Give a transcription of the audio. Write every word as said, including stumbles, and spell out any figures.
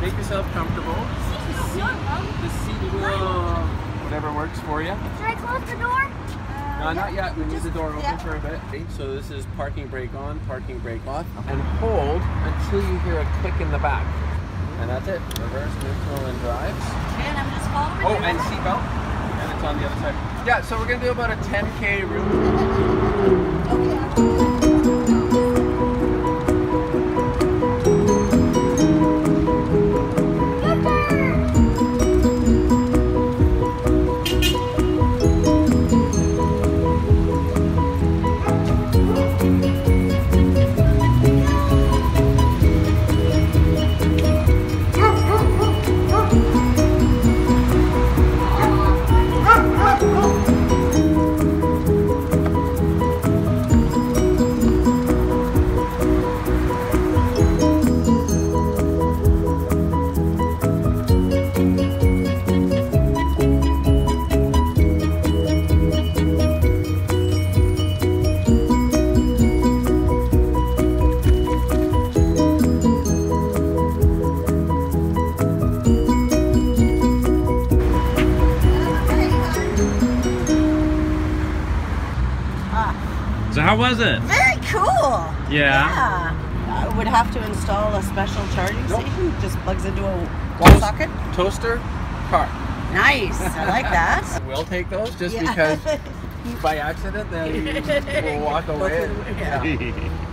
Make yourself comfortable. The seat will, whatever works for you. Should I close the door? Uh, No, not yet. We need just, the door open yeah. for a bit. Okay, so this is parking brake on, parking brake off, and hold until you hear a click in the back. And that's it. Reverse, neutral, and drives. And I'm just following. Oh, and seatbelt. And it's on the other side. Yeah, so we're gonna do about a ten K route. Okay. So how was it? Very cool. Yeah. Yeah. I would have to install a special charging Nope. station. Just plugs into a wall Toast- socket. Toaster, car. Nice. I like that. We'll take those just Yeah. because by accident, then we'll walk away. And, yeah.